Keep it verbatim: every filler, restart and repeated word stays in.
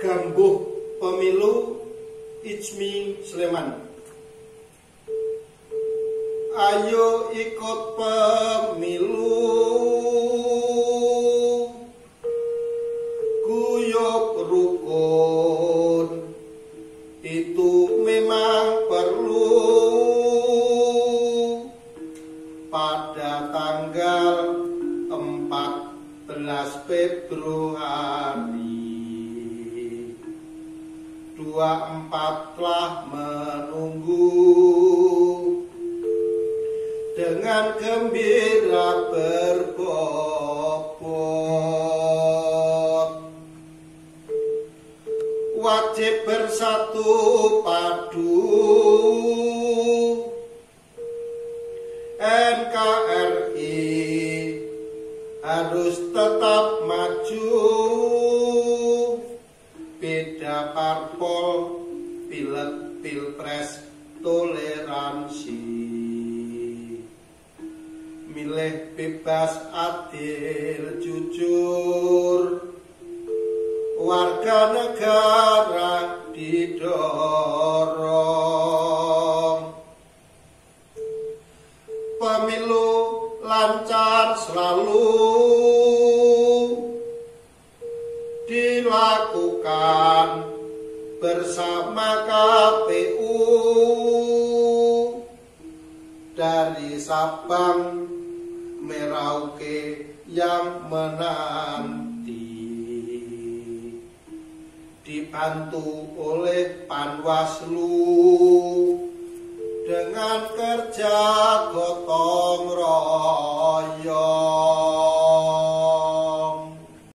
Gambuh Pemilu Ijmi Sleman. Ayo ikut pemilu, guyub rukun itu memang perlu. Pada tanggal empat belas Februari dua puluh empat telah menunggu dengan gembira berbobot. Wajib bersatu padu, N K R I harus tetap maju. Beda parpol, pilek, pilpres, toleransi. Milih bebas, adil, jujur. Warga negara didorong. Pemilu lancar selalu dilakukan bersama K P U dari Sabang Merauke yang menanti, dibantu oleh Panwaslu dengan kerja gotong royong.